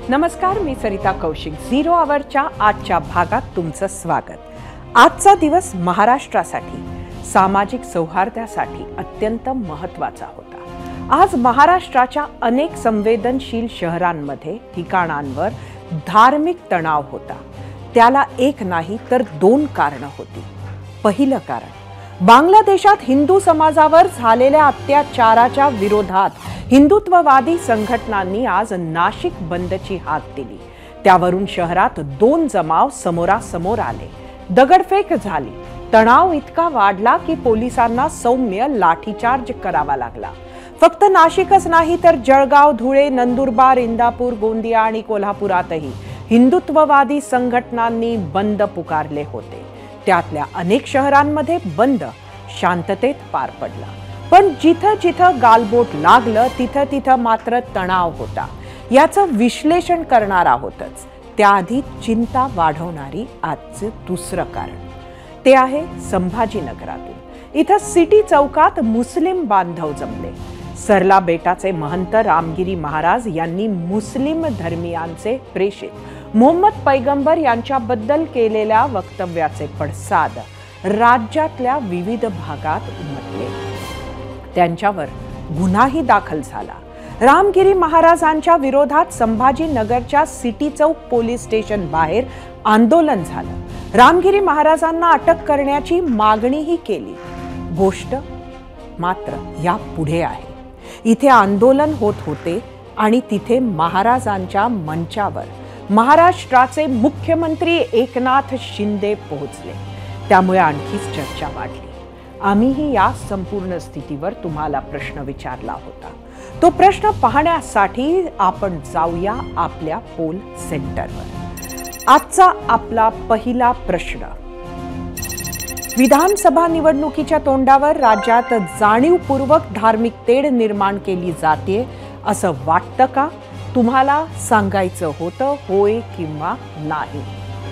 नमस्कार, मी सरिता कौशिक. 0 आवरच्या आजच्या भागात तुमचं स्वागत. आजचा दिवस महाराष्ट्रासाठी सामाजिक सौहार्दासाठी अत्यंत महत्त्वाचा होता. आज महाराष्ट्राच्या अनेक संवेदनशील शहरांमध्ये ठिकाणांवर धार्मिक तणाव होता. त्याला एक नाही तर 2 कारणं होती. पहिलं कारण, बांगलादेशात हिंदू समाजावर झालेल्या अत्याचाराच्या विरोधात हिंदुत्ववादी संघटनांनी आज नाशिक बंदची हाक दिली. त्यावरून शहरात 2 जमाव समोरासमोर आले. दगडफेक झाली. तणाव इतका वाढला की पोलिसांना सौम्य लाठीचार्ज करावा लागला. फक्त नाशिकच नाही तर जळगाव, धुळे, नंदुरबार, इंदापूर, गोंदिया आणि कोल्हापुरातही हिंदुत्ववादी संघटनांनी बंद पुकारले होते. त्यातल्या अनेक शहरांमध्ये बंद शांततेत पार पडला. पण जिथं जिथं गालबोट लागलं तिथं मात्र तणाव होता. याचं विश्लेषण करणार आहोतच. त्याआधी चिंता वाढवणारी आजचं दुसरं कारण, ते आहे संभाजीनगरातून. इथं सिटी चौकात मुस्लिम बांधव जमले. सरला बेटाचे महंत रामगिरी महाराज यांनी मुस्लिम धर्मियांचे प्रेषित मोहम्मद पैगंबर यांच्याबद्दल केलेल्या वक्तव्याचे पडसाद राज्यातल्या विविध भागात उमटले. त्यांच्यावर गुन्हाही दाखल झाला. रामगिरी महाराजांच्या विरोधात संभाजीनगरच्या सिटी चौक पोलीस स्टेशन बाहेर आंदोलन झालं. रामगिरी महाराजांना अटक करण्याची मागणीही केली. गोष्ट मात्र या पुढे आहे. इथे आंदोलन होत होते आणि तिथे महाराजांच्या मंचावर महाराष्ट्राचे मुख्यमंत्री एकनाथ शिंदे पोहोचले. त्यामुळे आणखीच चर्चा वाढली. आम्हीही या संपूर्ण स्थितीवर तुम्हाला प्रश्न विचारला होता. तो प्रश्न पाहण्यासाठी आपण जाऊया आपल्या पोल सेंटरवर. आजचा आपला पहिला प्रश्न, विधानसभा निवडणुकीच्या तोंडावर राज्यात जाणीवपूर्वक धार्मिक तेढ निर्माण केली जाते असं वाटतं का? तुम्हाला सांगायचं होतं होय किंवा नाही?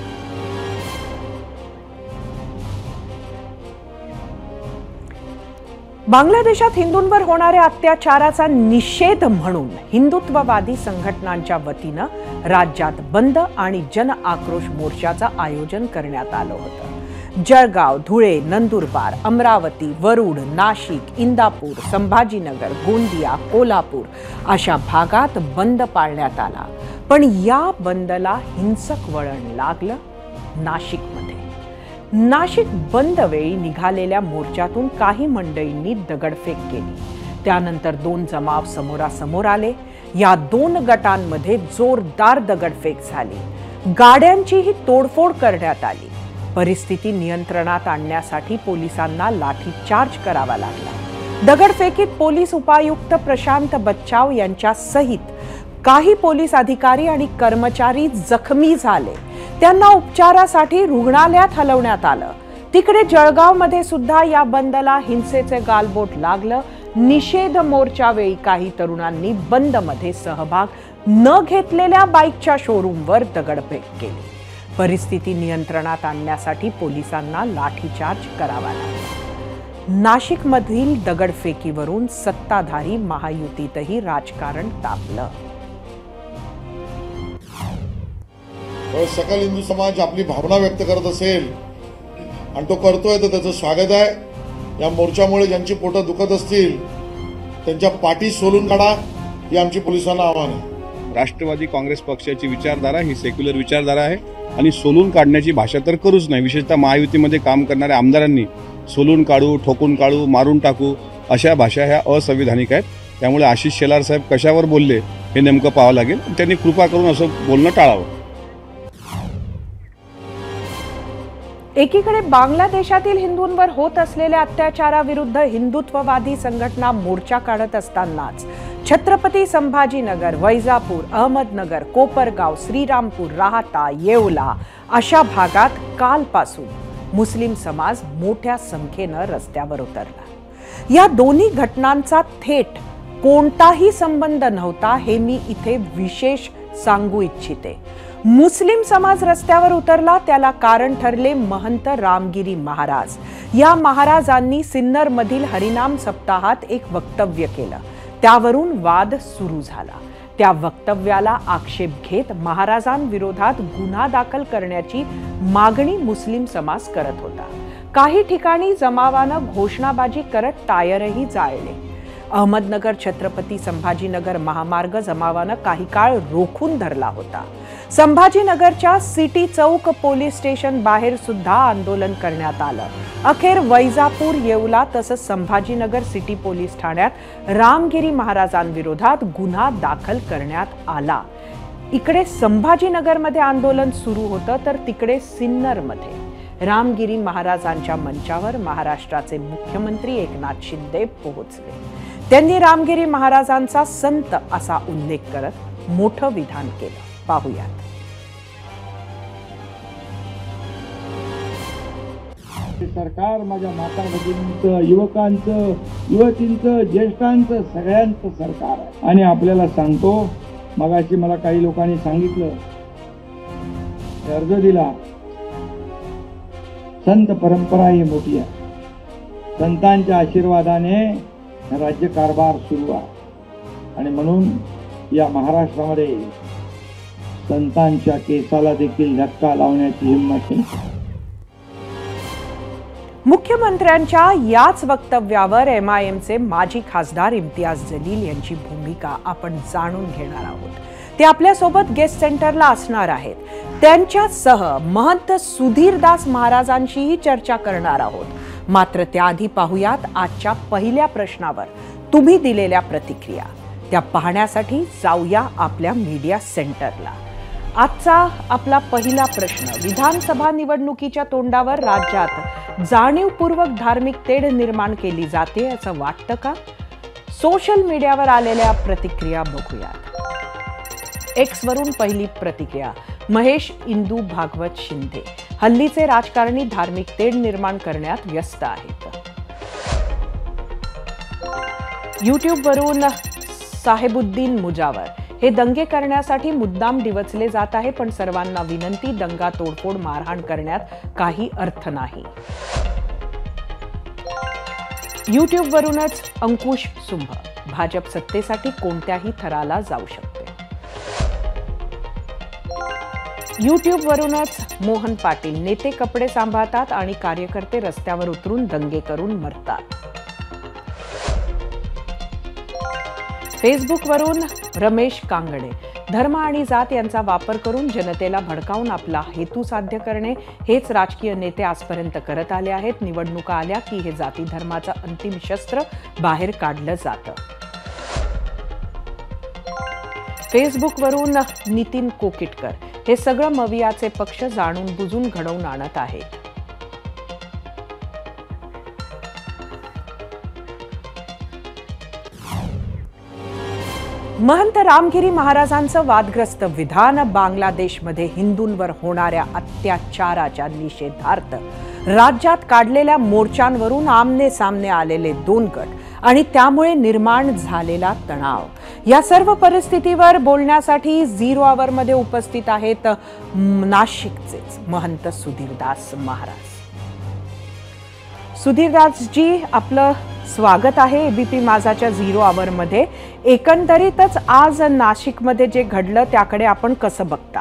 बांगलादेशात हिंदूंवर होणाऱ्या अत्याचाराचा निषेध म्हणून हिंदुत्ववादी संघटनांच्या वतीनं राज्यात बंद आणि जन आक्रोश मोर्चाचं आयोजन करण्यात आलं होतं. जळगाव, धुळे, नंदुरबार, अमरावती, वरुड, नाशिक, इंदापूर, संभाजीनगर, गोंदिया, कोल्हापूर अशा भागात बंद पाळण्यात आला. पण या बंदला हिंसक वळण लागलं नाशिकमध्ये. नाशिक बंद वेळी निघालेल्या मोर्चातून काही मंडळींनी दगडफेक केली. त्यानंतर 2 जमाव समोरासमोर आले. या 2 गटांमध्ये जोरदार दगडफेक झाली. गाड्यांचीही तोडफोड करण्यात आली. परिस्थिती नियंत्रणात आणण्यासाठी पोलिसांना लाठीचार्ज करावा लागला. दगडफेकीत पोलीस उपायुक्त प्रशांत बच्चाव यांच्यासहित काही पोलीस अधिकारी आणि कर्मचारी जखमी झाले. त्यांना उपचारासाठी रुग्णालयात हलवण्यात आलं. तिकडे जळगावमध्ये सुद्धा या बंदला हिंसेचे गालबोट लागलं. निषेध मोर्चावेळी काही तरुणांनी बंदमध्ये सहभाग न घेतलेल्या बाईकच्या शोरूमवर दगडफेक केली. परिस्थिती नियंत्रणात आणण्यासाठी पोलिसांना लाठीचार्ज करावा लागला. नाशिकमधील दगडफेकीवरून सत्ताधारी महायुतीतही राजकारण तापलं. सकल हिंदू समाज आपली भावना व्यक्त करत असेल आणि तो करतोय तर त्याचं स्वागत आहे. या मोर्चामुळे ज्यांची पोटं दुखत असतील त्यांच्या पाठी सोलून काढा, ही आमची पोलिसांना आव्हान आहे. राष्ट्रवादी काँग्रेस पक्षाची विचारधारा ही सेक्युलर विचारधारा आहे आणि सोलून काढण्याची भाषा तर करूच नाही. विशेषतः महायुतीमध्ये काम करणाऱ्या आमदारांनी सोलून काढू, ठोकून काढू, मारून टाकू अशा भाषा ह्या असंविधानिक आहेत. त्यामुळे आशिष शेलार साहेब कशावर बोलले हे नेमकं पाहावं लागेल. त्यांनी कृपा करून असं बोलणं टाळावं. एकीकडे बांगलादेशातील हिंदूंवर होत असलेल्या अत्याचाराविरुद्ध हिंदुत्ववादी संघटना मोर्चा काढत असतानाच छत्रपती संभाजीनगर, वैजापूर, अहमदनगर, कोपरगाव, श्रीरामपूर, राहाता, येवला अशा भागात कालपासून मुस्लिम समाज मोठ्या संख्येनं रस्त्यावर उतरला. या दोन्ही घटनांचा थेट कोणताही संबंध नव्हता हे मी इथे विशेष सांगू इच्छिते. मुस्लिम समाज रस्त्यावर उतरला त्याला कारण ठरले महंत रामगिरी महाराज. या महाराजांनी सिन्नरमधील हरिनाम सप्ताहात एक वक्तव्य केलं. त्यावरून वाद सुरू झाला. त्या वक्तव्याला आक्षेप घेत महाराजांविरोधात गुन्हा दाखल करण्याची मागणी मुस्लिम समाज करत होता. काही ठिकाणी जमावानं घोषणाबाजी करत टायरही जाळले. अहमदनगर छत्रपती संभाजीनगर महामार्ग जमावानं काही काळ रोखून धरला होता. संभाजीनगरच्या सिटी चौक पोलीस स्टेशन बाहेर सुद्धा आंदोलन करण्यात आलं. अखेर वैजापूर, येवला तसंच संभाजीनगर सिटी पोलीस ठाण्यात रामगिरी महाराजांविरोधात गुन्हा दाखल करण्यात आला. इकडे संभाजीनगरमध्ये आंदोलन सुरू होतं तर तिकडे सिन्नरमध्ये रामगिरी महाराजांच्या मंचावर महाराष्ट्राचे मुख्यमंत्री एकनाथ शिंदे पोहोचले. त्यांनी रामगिरी महाराजांचा संत असा उल्लेख करत मोठं विधान केलं. पाहूयात. सरकार माझ्या माता भगिनींचं, युवकांचं, युवतींचं, ज्येष्ठांचं, सगळ्यांचं सरकार आहे. आणि आपल्याला सांगतो, मगाशी मला काही लोकांनी सांगितलं, अर्ज दिला, संत परंपरा ही मोठी आहे. संतांच्या आशीर्वादाने राज्यकारभार सुरू आहे आणि म्हणून या महाराष्ट्रामध्ये संतांच्या केसाला देखील धक्का लावण्याची हिंमत नाही. मुख्यमंत्र्यांच्या याच वक्तव्यावर MIMचे माजी खासदार इम्तियाज जलील यांची भूमिका आपण जाणून घेणार आहोत. ते आपल्यासोबत गेस्ट सेंटरला असणार आहेत. त्यांच्यासह महंत सुधीरदास महाराजांशीही चर्चा करणार आहोत. मात्र त्याआधी पाहूयात आजच्या पहिल्या प्रश्नावर तुम्ही दिलेल्या प्रतिक्रिया. त्या पाहण्यासाठी जाऊया आपल्या मीडिया सेंटरला. आजचा आपला पहिला प्रश्न, विधानसभा निवडणुकीच्या तोंडावर राज्यात जाणीवपूर्वक धार्मिक तेढ निर्माण केली जाते असं वाटतं का? सोशल मीडियावर आलेल्या प्रतिक्रिया बघूयात. एक्स वरून पहिली प्रतिक्रिया, महेश इंदू भागवत शिंदे, हल्लीचे राजकारणी धार्मिक तेढ निर्माण करण्यात व्यस्त आहेत. युट्यूब वरून साहेबुद्दीन मुजावर, हे दंगे करण्यासाठी मुद्दाम डिवचले जात आहे, पण सर्वांना विनंती, दंगा, तोडफोड, मारहाण करण्यात काही अर्थ नाही. युट्यूब वरूनच अंकुश सुंभ, भाजप सत्तेसाठी कोणत्याही थराला जाऊ शकते. युट्यूब वरूनच मोहन पाटील, नेते कपडे सांभाळतात आणि कार्यकर्ते रस्त्यावर उतरून दंगे करून मरतात. फेसबुक वरून रमेश कांगणे, धर्म आणि जात यांचा वापर करून जनतेला भडकावून आपला हेतू साध्य करणे हेच राजकीय नेते आजपर्यंत करत आले आहेत. निवडणुका आल्या की हे जाती धर्माचं अंतिम शस्त्र बाहेर काढलं जातं. फेसबुक वरून नितीन कोकिटकर, हे सगळं मवियाचे पक्ष जाणून बुजून घडवून आणत आहेत. महंत रामगिरी महाराजांचं वादग्रस्त विधान, बांगलादेशमध्ये हिंदूंवर होणाऱ्या अत्याचाराच्या निषेधार्थ राज्यात काढलेल्या मोर्चांवरून आमने सामने आलेले दोन गट आणि त्यामुळे निर्माण झालेला तणाव, या सर्व परिस्थितीवर बोलण्यासाठी झिरो आवरमध्ये उपस्थित आहेत नाशिकचेच महंत सुधीरदास महाराज. सुधीरदासजी, आपलं स्वागत आहे एबीपी माझाच्या झिरो आवरमध्ये. एकंदरीतच आज नाशिकमध्ये जे घडलं त्याकडे आपण कसं बघता?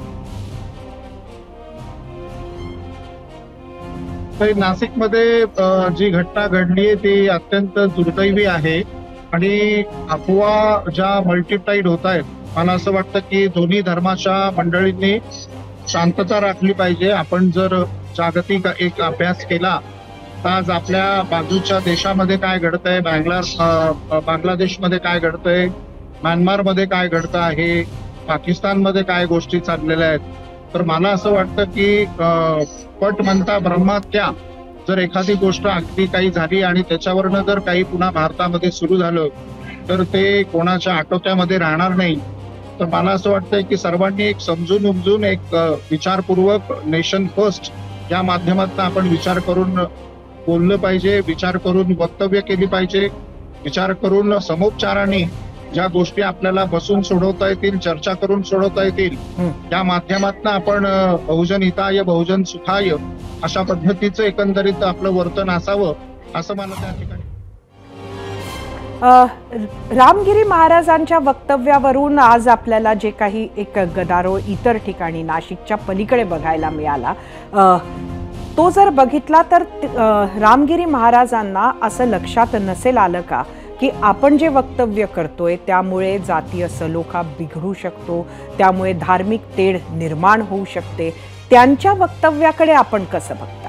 नाशिकमध्ये जी घटना घडली ती अत्यंत दुर्दैवी आहे आणि अफवा ज्या मल्टिप्लाइड होत आहेत, मला असं वाटतं की दोन्ही धर्माच्या मंडळींनी शांतता राखली पाहिजे. आपण जर जागतिक एक अभ्यास केला तर आज आपल्या बाजूच्या देशामध्ये काय घडतंय, बांगलादेशमध्ये काय घडतंय, म्यानमारमध्ये काय घडतं आहे, पाकिस्तानमध्ये काय गोष्टी चाललेल्या आहेत, तर मला असं वाटतं की पट म्हणता ब्रह्महत्या जर एखादी गोष्ट अगदी काही झाली आणि त्याच्यावरनं जर काही पुन्हा भारतामध्ये सुरू झालं तर ते कोणाच्या आटोक्यामध्ये राहणार नाही. तर मला असं वाटतंय की सर्वांनी एक समजून उमजून एक विचारपूर्वक नेशन फर्स्ट या माध्यमातून आपण विचार करून बोललं पाहिजे, विचार करून वक्तव्य केली पाहिजे, विचार करून समोपचाराने ज्या गोष्टी आपल्याला बसून सोडवता येतील, चर्चा करून सोडवता येतील, या माध्यमातून आपण बहुजन हिताय बहुजन सुखाय अशा पद्धतीचं एकंदरीत आपलं वर्तन असावं असं मला त्या ठिकाणी. रामगिरी महाराजांच्या वक्तव्यावरून आज आपल्याला जे काही एक गदारोळ इतर ठिकाणी नाशिकच्या पलीकडे बघायला मिळाला, तो जर बघितला तर रामगिरी महाराजांना असं लक्षात नसेल आलं का की आपण जे वक्तव्य करतोय त्यामुळे जातीय सलोखा बिघडू शकतो, त्यामुळे धार्मिक तेढ निर्माण होऊ शकते. त्यांच्या वक्तव्याकडे आपण कसं बघता?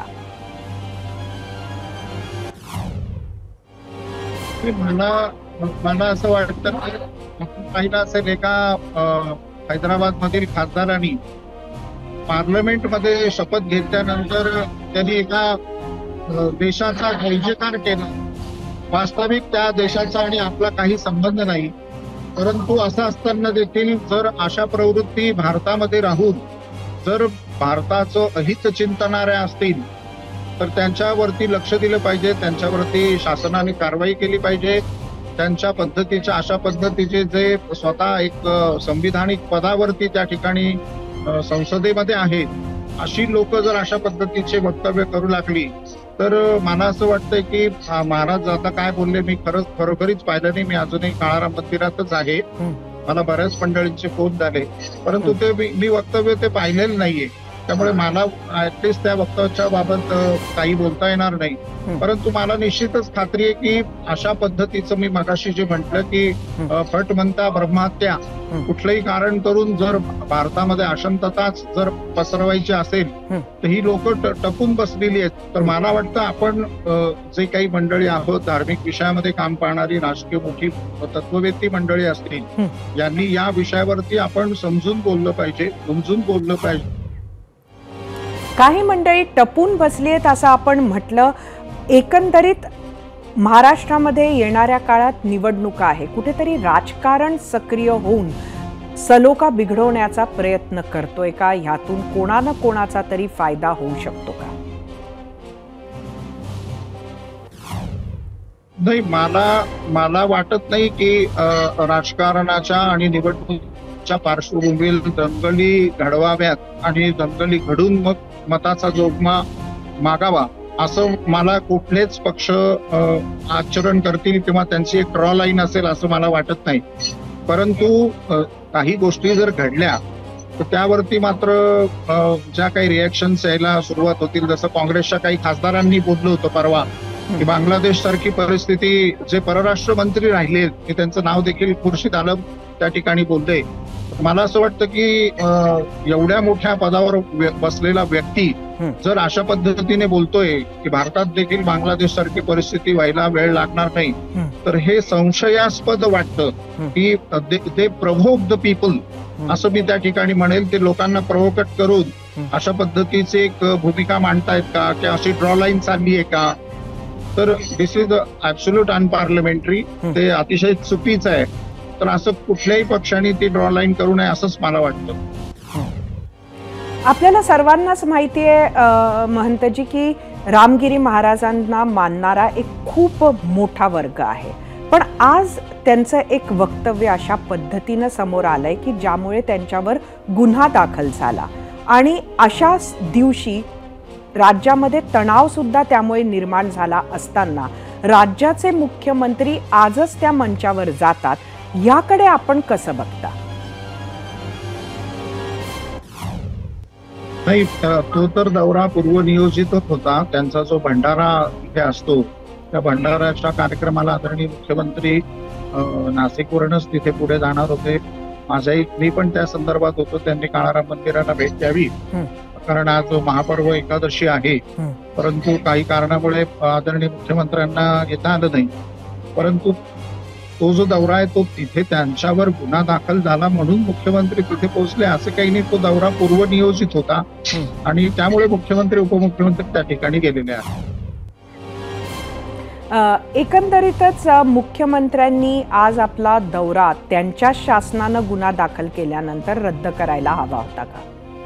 मला असं वाटतं की पाहिलं असेल एका हैदराबाद मधील खासदारांनी पार्लमेंटमध्ये शपथ घेतल्यानंतर त्यांनी एका देशाचा जयजयकार केला. वास्तविक त्या देशाचा आणि आपला काही संबंध नाही, परंतु असं असताना देखील जर अशा प्रवृत्ती भारतामध्ये राहून जर भारताचं अहित चिंतणाऱ्या असतील तर त्यांच्यावरती लक्ष दिलं पाहिजे, त्यांच्यावरती शासनाने कारवाई केली पाहिजे. त्यांच्या पद्धतीच्या अशा पद्धतीचे जे स्वतः एक संविधानिक पदावरती त्या ठिकाणी संसदेमध्ये आहेत, अशी लोक जर अशा पद्धतीचे वक्तव्य करू लागली तर मला असं वाटतंय की महाराज आता काय बोलले मी खरोखरीच पाहिलं नाही. मी अजूनही काळाराम मंदिरातच आहे, मला बऱ्याच मंडळींचे फोन झाले, परंतु ते मी वक्तव्य ते पाहिलेलं नाहीये. त्यामुळे मला ऍटलिस्ट त्या वक्तव्याच्या बाबत काही बोलता येणार नाही. परंतु मला निश्चितच खात्री आहे की अशा पद्धतीचं मी मगाशी जे म्हटलं की फट म्हणता ब्रह्महत्या कुठलंही कारण करून जर भारतामध्ये अशांतताच जर पसरवायची असेल तर ही लोक टपून बसलेली आहेत. तर मला वाटतं आपण जे काही मंडळी आहोत, धार्मिक विषयामध्ये काम पाहणारी राजकीय मोठी तत्ववेत्ती मंडळी असतील, यांनी या विषयावरती आपण समजून बोललं पाहिजे, समजून बोललं पाहिजे. काही मंडळी टपून बसली आहेत असं आपण म्हटलं. एकंदरीत महाराष्ट्रामध्ये येणाऱ्या काळात निवडणुका आहे, कुठेतरी राजकारण सक्रिय होऊन सलोखा बिघडवण्याचा प्रयत्न करतोय का? ह्यातून कोणाला कोणाचा तरी फायदा होऊ शकतो का? नाही, मला वाटत नाही की राजकारणाच्या आणि निवडणुकीच्या पार्श्वभूमीवर दंगली घडवाव्यात आणि दंगली घडून मग मताचा जोगमा मागावा असं मला कुठलेच पक्ष आचरण करतील किंवा त्यांची एक ड्रॉ लाईन असेल असं मला वाटत नाही. परंतु काही गोष्टी जर घडल्या तर त्यावरती मात्र ज्या काही रिॲक्शन्स यायला सुरुवात होतील, जसं काँग्रेसच्या काही खासदारांनी बोललं होतं परवा की बांगलादेश सारखी परिस्थिती, जे परराष्ट्र मंत्री राहिले की त्यांचं नाव देखील खुर्शीद आलम त्या ठिकाणी बोलले. मला असं वाटतं की एवढ्या मोठ्या पदावर बसलेला व्यक्ती जर अशा पद्धतीने बोलतोय की भारतात देखील बांगलादेश सारखी परिस्थिती व्हायला वेळ लागणार नाही, तर हे संशयास्पद वाटतं की ते प्रोव्होक द पीपल असं मी त्या ठिकाणी म्हणेल. ते लोकांना प्रोव्होकेट करून अशा पद्धतीची एक भूमिका मांडतायत का, की अशी ड्रॉ लाईन चालली आहे का? तर दिस इज ऍब्सोल्यूट अनपार्लमेंटरी. ते अतिशय चुकीचं आहे. तर असं कुठल्याही पक्षाने ती ड्रॉ लाईन करू नये असंच मला वाटतं. आपल्याला सर्वांनाच माहिती आहे महंतजी की रामगिरी महाराजांना मानणारा एक खूप मोठा वर्ग आहे, पण आज त्यांचं एक वक्तव्य अशा पद्धतीनं समोर आलंय की ज्यामुळे त्यांच्यावर गुन्हा दाखल झाला आणि अशा दिवशी राज्यामध्ये तणाव सुद्धा त्यामुळे निर्माण झाला असताना राज्याचे मुख्यमंत्री आजच त्या मंचावर जातात, याकडे आपण कसं बघता? नाही, तो तर दौरा पूर्वनियोजितच होता. त्यांचा जो भंडारा इथे असतो त्या भंडाराच्या कार्यक्रमाला आदरणीय मुख्यमंत्री नाशिकवरूनच तिथे पुढे जाणार होते. मी पण त्या संदर्भात होतो. त्यांनी काळाराम मंदिराला भेट द्यावी कारण आज महापर्व एकादशी आहे, परंतु काही कारणामुळे आदरणीय मुख्यमंत्र्यांना येता आलं नाही. परंतु तो जो दौरा आहे तो तिथे त्यांच्यावर गुन्हा दाखल झाला म्हणून मुख्यमंत्री तिथे पोहोचले असं काही नाही. तो दौरा पूर्वनियोजित होता आणि त्यामुळे मुख्यमंत्री उपमुख्यमंत्री त्या ठिकाणी गेलेले आहेत. एकंदरीतच मुख्यमंत्र्यांनी आज आपला दौरा त्यांच्या शासनानं गुन्हा दाखल केल्यानंतर रद्द करायला हवा होता का?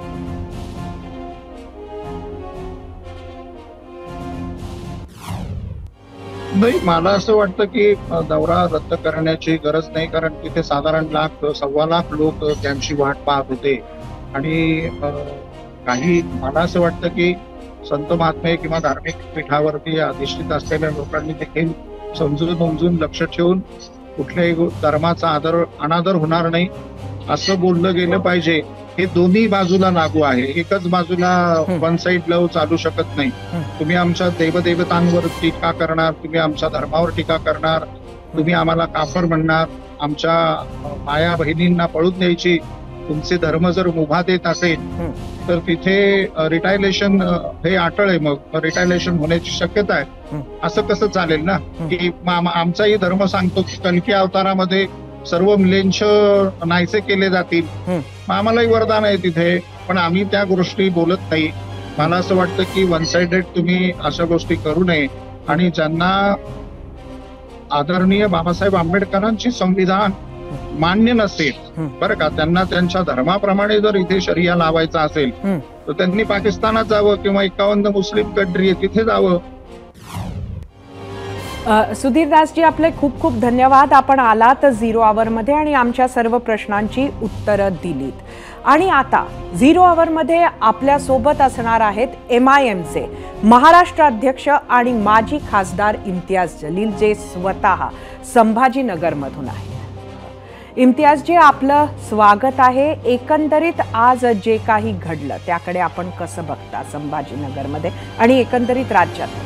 नाही, मला असं वाटतं की दौरा रद्द करण्याची गरज नाही, कारण तिथे साधारण 1.25 लाख लोक त्यांची वाट पाहत होते आणि काही मला असं वाटतं की संत महात्मे किंवा धार्मिक पीठावरती अधिष्ठित असलेल्या लोकांनी देखील समजून उमजून लक्ष ठेवून कुठल्याही धर्माचा अनादर होणार नाही असं बोललं गेलं पाहिजे. हे दोन्ही बाजूला लागू आहे. एकच बाजूला वन साइड लव चालू शकत नाही. तुम्ही आमच्या देवदेवतांवर टीका करणार, तुम्ही आमच्या धर्मावर टीका करणार, तुम्ही आम्हाला काफर म्हणणार, आमच्या माया बहिणींना पळून द्यायची तुमचे धर्म जर मुभा देत असेल तर तिथे रिटायलेशन हे अटळ आहे. मग रिटायलेशन होण्याची शक्यता आहे. असं कसं चालेल ना की आमचाही धर्म सांगतो की कल्की अवतारामध्ये सर्व मिलेंश नाहीसे केले जातील. आम्हालाही वरदान आहे तिथे, पण आम्ही त्या गोष्टी बोलत नाही. मला असं वाटतं की वन साइडेड तुम्ही अशा गोष्टी करू नये. आणि ज्यांना आदरणीय बाबासाहेब आंबेडकरांची संविधान मान्य नसेल बरं का, त्यांना त्यांच्या धर्माप्रमाणे जर इथे शरिया लावायचा असेल तर त्यांनी पाकिस्तानात जावं किंवा 51 मुस्लिम कंट्री आहे तिथे जावं. सुधीर दासजी, आपले खूप खूप धन्यवाद. आपण आलात 0 आवरमध्ये आणि आमच्या सर्व प्रश्नांची उत्तरं दिलीत. आणि आता 0 आवरमध्ये आपल्यासोबत असणार आहेत MIMचे महाराष्ट्र अध्यक्ष आणि माजी खासदार इम्तियाज जलील, जे स्वतः संभाजीनगरमधून आहेत. इम्तियाजजी, आपलं स्वागत आहे. एकंदरीत आज जे काही घडलं त्याकडे आपण कसं बघता संभाजीनगरमध्ये आणि एकंदरीत राज्यात?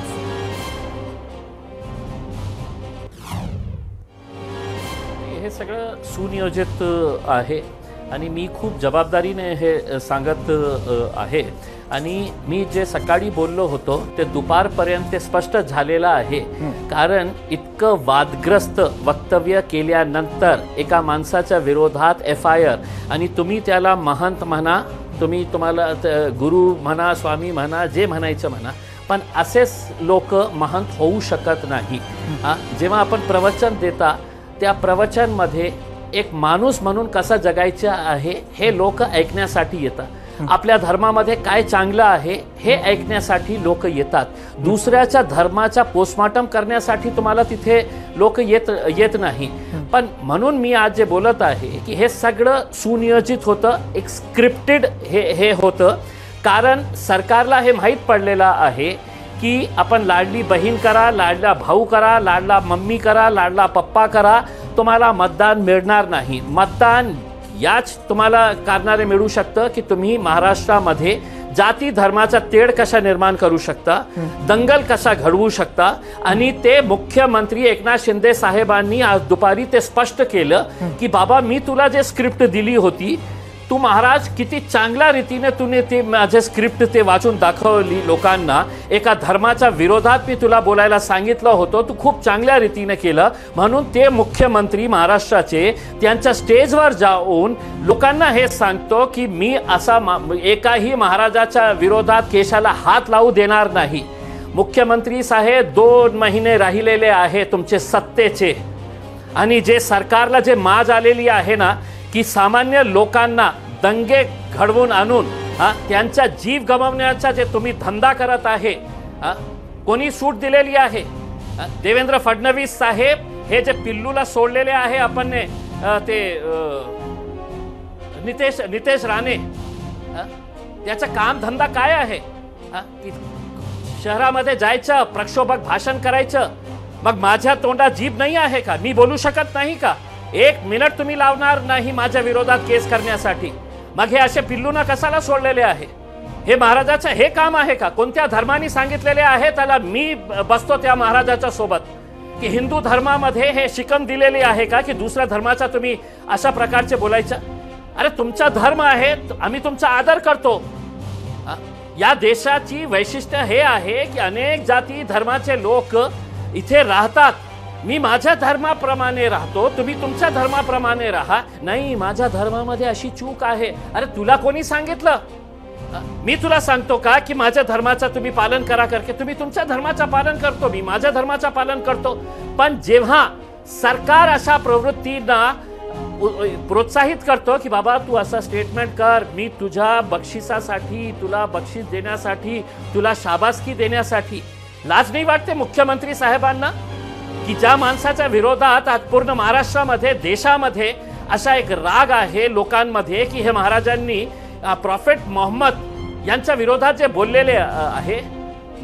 हे सगळं सुनियोजित आहे आणि मी खूप जबाबदारीने हे सांगत आहे. आणि मी जे सकाळी बोललो होतो ते दुपारपर्यंत ते स्पष्ट झालेलं आहे. कारण इतकं वादग्रस्त वक्तव्य केल्यानंतर एका माणसाच्या विरोधात FIR, आणि तुम्ही त्याला महंत म्हणा, तुम्हाला गुरु म्हणा, स्वामी म्हणा, जे म्हणायचं म्हणा, पण असेच लोक महंत होऊ शकत नाही. जेव्हा आपण प्रवचन देता त्या प्रवचनमध्ये एक माणूस म्हणून कसा जगायचं आहे हे लोक ऐकण्यासाठी येतात. आपल्या धर्मामध्ये काय चांगलं आहे हे ऐकण्यासाठी लोक येतात. दुसऱ्याच्या धर्माचा पोस्टमॉर्टम करण्यासाठी तुम्हाला तिथे लोक येत नाही. पण म्हणून मी आज जे बोलत आहे की हे सगळं सुनियोजित होतं, एक स्क्रिप्टेड हे होतं. कारण सरकारला हे माहीत पडलेलं आहे की आपण लाडली बहीण करा, लाडला भाऊ करा, लाडला मम्मी करा, लाडला पप्पा करा, तुम्हाला मतदान मिळणार नाही. मतदान याच तुम्हाला कारणाने मिळू शकतं की तुम्ही महाराष्ट्रामध्ये जाती धर्माचा तेढ कशा निर्माण करू शकता, दंगल कशा घडवू शकता. आणि ते मुख्यमंत्री एकनाथ शिंदे साहेबांनी आज दुपारी ते स्पष्ट केलं की बाबा, मी तुला जे स्क्रिप्ट दिली होती, तू महाराज किती चांगल्या रीतीने तुने ते माझे स्क्रिप्ट ते वाचून दाखवली लोकांना. एका धर्माच्या विरोधात मी तुला बोलायला सांगितलं होतं, तू खूप चांगल्या रीतीने केलं. म्हणून ते मुख्यमंत्री महाराष्ट्राचे त्यांच्या स्टेजवर जाऊन लोकांना हे सांगतो की मी असा एकाही महाराजाच्या विरोधात केशाला हात लावू देणार नाही. मुख्यमंत्री साहेब, 2 महिने राहिलेले आहे तुमचे सत्तेचे, आणि जे सरकारला जे माज आलेली आहे ना की सामान्य लोकांना दंगे घडवून आणून त्यांचा जीव गमावण्याचा जे तुम्ही धंदा करत आहे, कोणी सूट दिलेली आहे? देवेंद्र फडणवीस साहेब हे जे पिल्लूला सोडलेले आहे आपण ते नितेश राणे, त्याचा काम धंदा काय आहे? शहरामध्ये जायचं, प्रक्षोभक भाषण करायचं. मग माझ्या तोंडात जीभ नाही आहे का? मी बोलू शकत नाही का? 1 मिनिट तुम्ही लावणार नाही माझ्या विरोधात केस करण्यासाठी. मग हे असे पिल्लूंना कशाला सोडलेले आहे? हे महाराजाचं हे काम आहे का? कोणत्या धर्माने सांगितलेले आहे त्याला मी बसतो त्या महाराजाच्या सोबत? की हिंदू धर्मामध्ये हे शिकन दिलेली आहे का की दुसऱ्या धर्माचा तुम्ही अशा प्रकारचे बोलायचं? अरे तुमचा धर्म आहे, आम्ही तुमचा आदर करतो. या देशाची वैशिष्ट्य हे आहे की अनेक जाती धर्माचे लोक इथे राहतात. मी माझ्या धर्माप्रमाणे राहतो, तुम्ही तुमच्या धर्माप्रमाणे राहा. नाही, माझ्या धर्मामध्ये अशी चूक आहे. अरे तुला कोणी सांगितलं? मी तुला सांगतो का की माझ्या धर्माचा तुम्ही पालन करा करके? तुम्ही तुमच्या धर्माचा पालन करतो, मी माझ्या धर्माचा पालन करतो. पण जेव्हा सरकार अशा प्रवृत्तींना प्रोत्साहित करतो की बाबा तू असा स्टेटमेंट कर, मी तुझ्या बक्षिसासाठी, तुला बक्षीस देण्यासाठी, तुला शाबासकी देण्यासाठी, लाज नाही वाटते मुख्यमंत्री साहेबांना की ज्या माणसाच्या विरोधात आज पूर्ण महाराष्ट्रामध्ये, देशामध्ये असा एक राग आहे लोकांमध्ये की हे महाराजांनी प्रॉफेट मोहम्मद यांच्या विरोधात जे बोललेले आहे,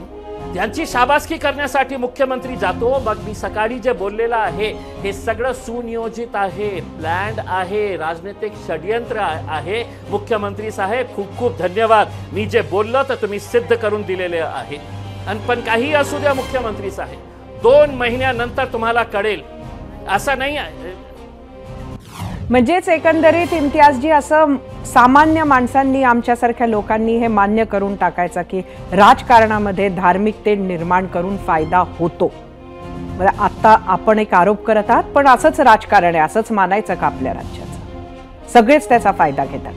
त्यांची शाबासकी करण्यासाठी मुख्यमंत्री जातो. मग मी सकाळी जे बोललेलं आहे हे सगळं सुनियोजित आहे, प्लॅन्ड आहे, राजनैतिक षडयंत्र आहे. मुख्यमंत्री साहेब खूप खूप धन्यवाद. मी जे बोललो तर तुम्ही सिद्ध करून दिलेले आहे. आणि पण काही असू द्या मुख्यमंत्री साहेब, 2 महिन्यानंतर तुम्हाला कळेल. असं नाही आहे. म्हणजेच एकंदरीत इम्तियाजजी, असं सामान्य माणसांनी, आमच्यासारख्या लोकांनी हे मान्य करून टाकायचं की राजकारणामध्ये धार्मिकते निर्माण करून फायदा होतो. आता आपण एक आरोप करत आहात, पण असंच राजकारण आहे असंच मानायचं का आपल्या राज्याचं? सगळेच त्याचा फायदा घेतात.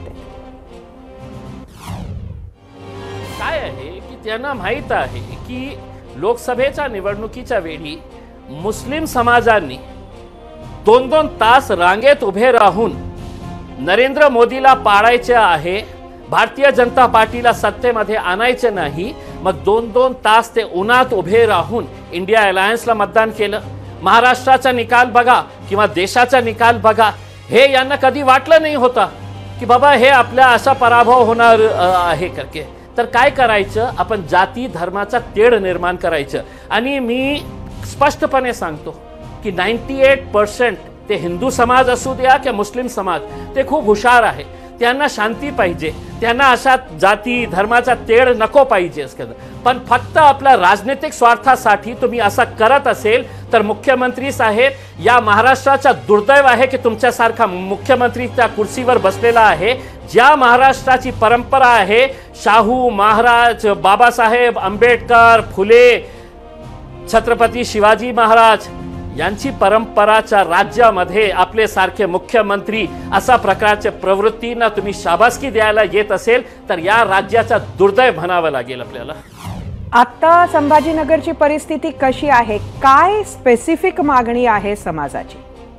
काय आहे की त्यांना माहित आहे की लोकसभेच्या निवडणुकीच्या वेळी मुस्लिम समाजांनी 2-2 तास रांगेत उभे राहून नरेंद्र मोदीला पाडायचे आहे, भारतीय जनता पार्टीला सत्तेमध्ये आणायचे नाही. मग 2-2 तास ते उन्हात उभे राहून इंडिया अलायन्सला मतदान केलं. महाराष्ट्राचा निकाल बघा किंवा देशाचा निकाल बघा, हे यांना कधी वाटलं नाही होतं की बाबा हे आपल्या असा पराभव होणार आहे करके. तर काय करायचं, आपण जाती धर्माचा तेढ निर्माण करायचं. आणि मी स्पष्टपणे सांगतो की 98% ते हिंदू समाज असू द्या किंवा मुस्लिम समाज, ते खूप हुशार आहे. त्यांना शांती पाहिजे, त्यांना अशा जाती धर्माचा तेढ नको पाहिजे. पण फक्त आपल्या राजनैतिक स्वार्थासाठी तुम्ही असं करत असेल तर मुख्यमंत्री साहेब, या महाराष्ट्राचा दुर्दैव आहे की तुमच्यासारखा मुख्यमंत्री त्या कुर्सीवर बसलेला आहे. ज्या महाराष्ट्राची परंपरा आहे, शाहू महाराज, बाबासाहेब आंबेडकर, फुले, छत्रपती शिवाजी महाराज यांची परंपराच्या राज्यामध्ये आपले सारखे मुख्यमंत्री अशा प्रकारच्या प्रवृत्तींना तुम्ही शाबासकी द्यायला येत असेल तर या राज्याचा दुर्दैव म्हणावं लागेल आपल्याला. आता संभाजीनगरची परिस्थिती कशी आहे? काय स्पेसिफिक मागणी आहे समाजाची?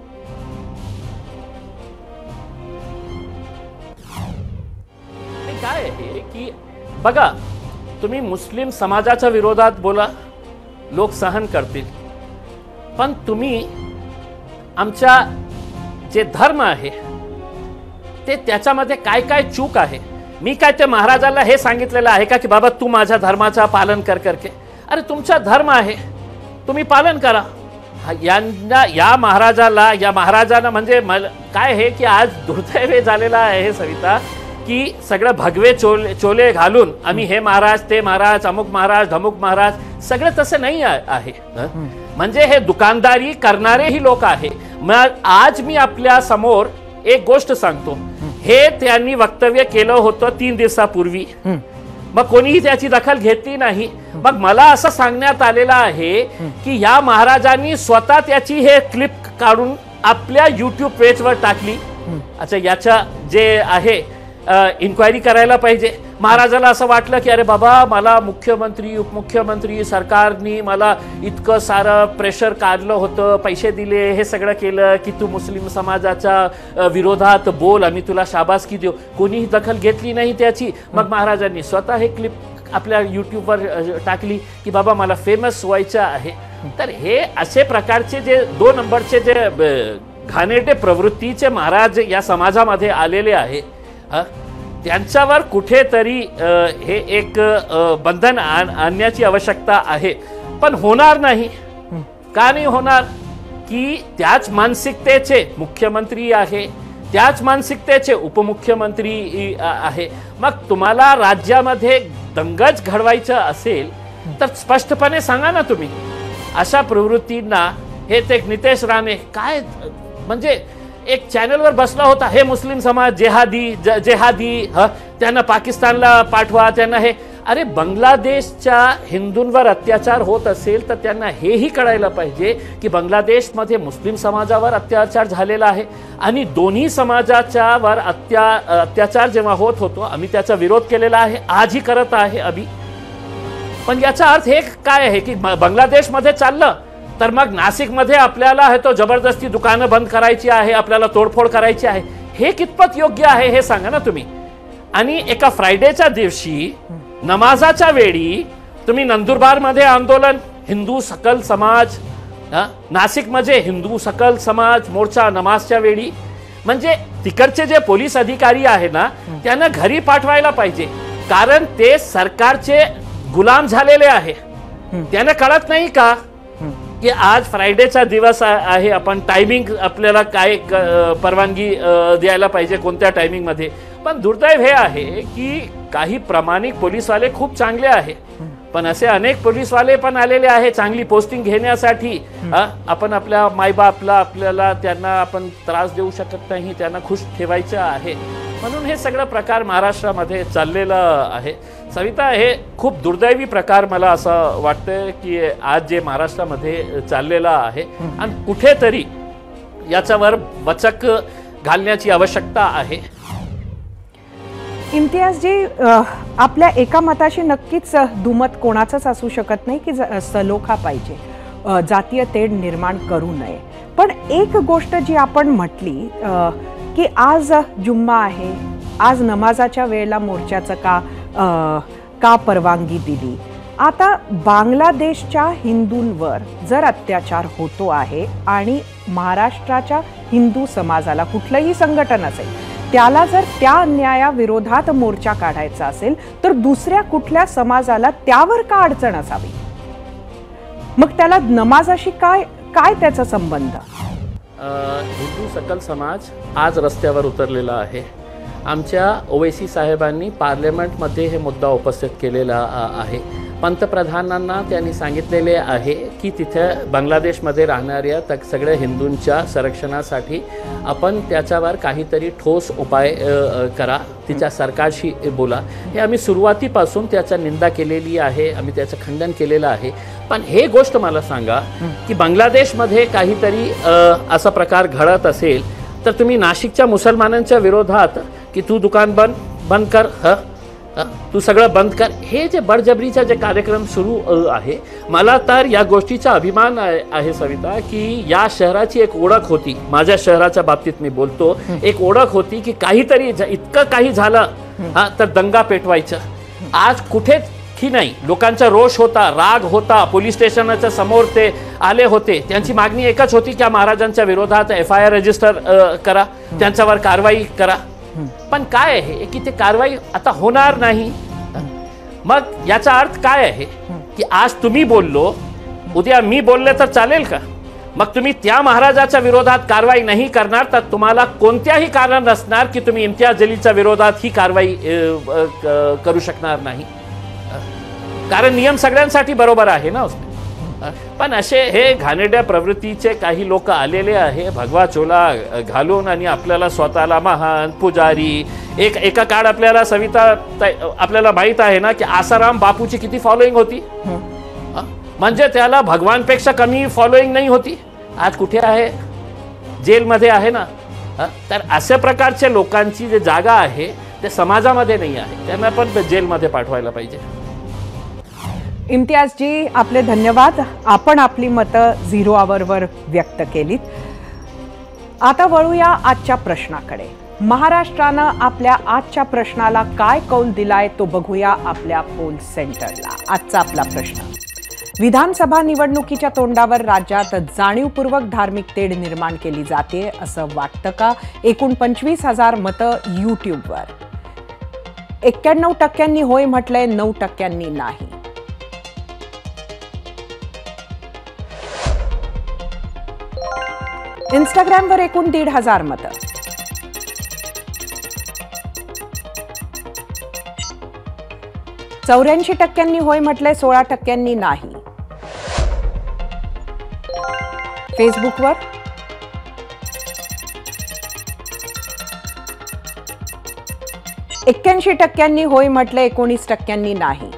काय आहे की बघा, तुम्ही मुस्लिम समाजाच्या विरोधात बोला, लोक सहन करतील. पण तुम्ही आमच्या जे धर्म आहे ते त्याच्यामध्ये काय काय चूक आहे, मी काय ते महाराजाला हे सांगितलेलं आहे का की बाबा तू माझ्या धर्माचा पालन कर करके? अरे तुमचा धर्म आहे, तुम्ही पालन करा. या महाराजांना म्हणजे काय आहे की आज दुर्दैव झालेला आहे सविता, की सगळं भगवे चोले घालून आम्ही हे महाराज ते महाराज, अमुक महाराज धमुक महाराज, सगळं तसं नाही आहे. म्हणजे हे दुकानदारी करणारेही लोक आहे. मग आज मी आपल्या समोर एक गोष्ट सांगतो, हे त्यांनी वक्तव्य केलं होतं 3 दिवसापूर्वी, मग कोणीही त्याची दखल घेतली नाही. मग मला असं सांगण्यात आलेलं आहे की या महाराजांनी स्वतः त्याची हे क्लिप काढून आपल्या YouTube पेजवर टाकली. अच्छा, याच्या जे आहे इन्क्वायरी करायला पाहिजे. महाराजाला असं वाटलं की अरे बाबा, मला मुख्यमंत्री उपमुख्यमंत्री सरकारनी मला इतकं सारं प्रेशर काढलं होतं, पैसे दिले, हे सगळं केलं की तू मुस्लिम समाजाच्या विरोधात बोल आणि तुला शाबासकी देऊ. कोणीही दखल घेतली नाही त्याची. मग महाराजांनी स्वतः हे क्लिप आपल्या YouTubeवर टाकली की बाबा मला फेमस व्हायचं आहे. तर हे असे प्रकारचे जे 2 नंबरचे जे घाणेरडे प्रवृत्तीचे महाराज या समाजामध्ये आलेले आहे, त्यांच्यावर कुठेतरी हे एक बंधन आणण्याची आवश्यकता आहे. पण होणार नाही. का नाही होणार? की त्याच मानसिकतेचे मुख्यमंत्री आहे, त्याच मानसिकतेचे उपमुख्यमंत्री आहे. मग तुम्हाला राज्यामध्ये दंगच घडवायचं असेल तर स्पष्टपणे सांगा ना तुम्ही. अशा प्रवृत्तींना हे ते नितेश राणे काय म्हणजे एक चॅनलवर बसला होता, हे मुस्लिम समाज जेहादी त्यांना पाकिस्तानला पाठवा, त्यांना हे. अरे बांगलादेशच्या हिंदूंवर अत्याचार होत असेल तर त्यांना हेही कळायला पाहिजे की बांगलादेशमध्ये मुस्लिम समाजावर अत्याचार झालेला आहे आणि दोन्ही समाजाच्या वर अत्याचार जेव्हा होत होतो आम्ही त्याचा विरोध केलेला आहे, आजही करत आहे अभि. पण याचा अर्थ हे काय आहे की बांगलादेशमध्ये चाललं तर मग नाशिकमध्ये आपल्याला आहे तो जबरदस्ती दुकानं बंद करायची आहे, आपल्याला तोडफोड करायची आहे. हे कितपत योग्य आहे हे सांगा ना तुम्ही. आणि एका फ्रायडेच्या दिवशी नमाजाच्या वेळी तुम्ही नंदुरबारमध्ये आंदोलन, हिंदू सकल समाज, नाशिकमध्ये हिंदू सकल समाज मोर्चा नमाजच्या वेळी. म्हणजे तिकडचे जे पोलीस अधिकारी आहे ना त्यांना घरी पाठवायला पाहिजे, कारण ते सरकारचे गुलाम झालेले आहे. त्यांना कळत नाही का की आज फ्रायडेचा दिवस आहे, आपण टायमिंग आपल्याला काय परवानगी द्यायला पाहिजे, कोणत्या टायमिंग मध्ये. पण दुर्दैव हे आहे की काही प्रामाणिक पोलीसवाले खूप चांगले आहे, पण असे अनेक पोलीसवाले पण आलेले आहे चांगली पोस्टिंग घेण्यासाठी. आपण आपल्या मायबापला आपल्याला त्यांना आपण त्रास देऊ शकत नाही, त्यांना खुश ठेवायचं आहे. म्हणून हे सगळं प्रकार महाराष्ट्रामध्ये चाललेलं आहे. सविता, हे खूप दुर्दैवी प्रकार मला असं वाटतं की आज जे महाराष्ट्रामध्ये चाललेलं आहे, आणि कुठेतरी याच्यावर वचक घालण्याची आवश्यकता आहे. इम्तियाजजी, आपल्या एका मताशी नक्कीच दुमत कोणाचंच असू शकत नाही की सलोखा पाहिजे, जातीय तेढ निर्माण करू नये. पण एक गोष्ट जी आपण म्हटली की आज जुम्मा आहे, आज नमाजाच्या वेळेला मोर्चाचं का परवानगी दिली. आता बांगलादेशच्या हिंदूंवर जर अत्याचार होतो आहे आणि महाराष्ट्राच्या हिंदू समाजाला, कुठलंही संघटन असेल, त्याला जर त्या अन्यायाविरोधात मोर्चा काढायचा असेल तर दुसऱ्या कुठल्या समाजाला त्यावर का अडचण असावी? मग त्याला नमाजाशी काय त्याचा संबंध? हिंदू सकल समाज आज रस्त्यावर उतरलेला आहे. आमच्या ओवैसी साहेबांनी पार्लमेंटमध्ये हे मुद्दा उपस्थित केलेला आहे. पंतप्रधानांना त्यांनी सांगितलेले आहे की तिथे बांगलादेशमध्ये राहणाऱ्या सगळ्या हिंदूंच्या संरक्षणासाठी आपण त्याच्यावर काहीतरी ठोस उपाय करा, तिच्या सरकारशी बोला. हे आम्ही सुरुवातीपासून त्याचा निंदा केलेली आहे, आम्ही त्याचं खंडन केलेलं आहे. पण हे गोष्ट मला सांगा की बांगलादेशमध्ये काहीतरी असा प्रकार घडत असेल तर तुम्ही नाशिकच्या मुसलमानांच्या विरोधात की तू दुकान बंद कर, तू सगळं बंद कर, हे जे बळजबरीचा जे कार्यक्रम सुरू आहे, मला तर या गोष्टीचा अभिमान आहे सविता की या शहराची एक ओळख होती. माझ्या शहराच्या बाबतीत मी बोलतो, एक ओळख होती की काहीतरी इतकं काही झालं तर दंगा पेटवायचं. आज कुठेच की नाही, लोकांचा रोष होता, राग होता, पोलीस स्टेशनच्या समोर ते आले होते. त्यांची मागणी एकच होती की महाराजांच्या विरोधात FIR रजिस्टर करा, त्यांच्यावर कारवाई करा. पण काय आहे की ते कारवाई आता होणार नाही. मग याचा अर्थ काय आहे की आज तुम्ही बोललो, उद्या मी बोलले तर चालेल का? मग तुम्ही त्या महाराजाच्या विरोधात कारवाई नाही करणार तर तुम्हाला कोणत्याही कारण नसणार की तुम्ही इम्तियाज जलीलच्या विरोधात ही कारवाई करू शकणार नाही, कारण नियम सगळ्यांसाठी बरोबर आहे ना. पण असे हे घाणेरड्या प्रवृत्तीचे काही लोक आलेले आहे भगवा चोला घालून आणि आपल्याला स्वतःला महान पुजारी. एका काळ आपल्याला सविता आपल्याला माहित आहे ना की आसाराम बापूची किती फॉलोईंग होती, म्हणजे त्याला भगवानपेक्षा कमी फॉलोईंग नाही होती. आज कुठे आहे? जेलमध्ये आहे ना. तर अशा प्रकारच्या लोकांची जे जागा आहे ते समाजामध्ये नाही आहे, त्यांना पण जेलमध्ये पाठवायला पाहिजे. इम्तियाजजी, आपले धन्यवाद. आपण आपली मतं 0 आवरवर व्यक्त केलीत. आता वळूया आजच्या प्रश्नाकडे. महाराष्ट्रानं आपल्या आजच्या प्रश्नाला काय कौल दिलाय तो बघूया आपल्या पोल सेंटरला. आजचा आपला प्रश्न: विधानसभा निवडणुकीच्या तोंडावर राज्यात जाणीवपूर्वक धार्मिक तेढ निर्माण केली जाते असं वाटतं का? एकूण 25,000 मतं यूट्यूबवर. 91% होय म्हटलंय, 9% नाही. इंस्टाग्रामवर एकूण 1,500 मतं. %84 होय म्हटलंय, 16% नाही. फेसबुकवर 81% होय म्हटलंय, 19% नाही.